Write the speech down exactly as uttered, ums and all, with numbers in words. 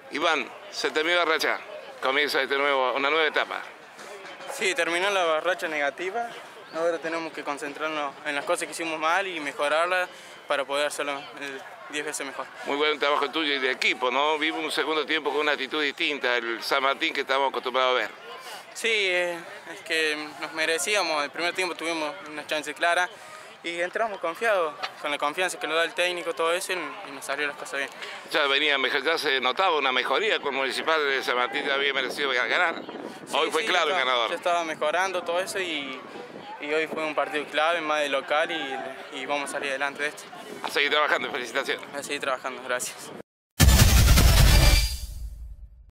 Iván, se terminó la racha, comienza este nuevo, una nueva etapa. Sí, terminó la racha negativa, ahora tenemos que concentrarnos en las cosas que hicimos mal y mejorarlas para poder hacerlo diez veces mejor. Muy buen trabajo tuyo y de equipo, ¿no? Vimos un segundo tiempo con una actitud distinta, el San Martín que estábamos acostumbrados a ver. Sí, eh, es que nos merecíamos, el primer tiempo tuvimos una chance clara y entramos confiados, con la confianza que nos da el técnico, todo eso, y nos salió las cosas bien. Ya venía, ya se notaba una mejoría con el Municipal de San Martín, ya había merecido ganar. Sí, hoy fue sí, claro el estaba, ganador. Ya estaba mejorando todo eso y, y hoy fue un partido clave, más de local, y, y vamos a salir adelante de esto. A seguir trabajando, felicitaciones. A seguir trabajando, gracias.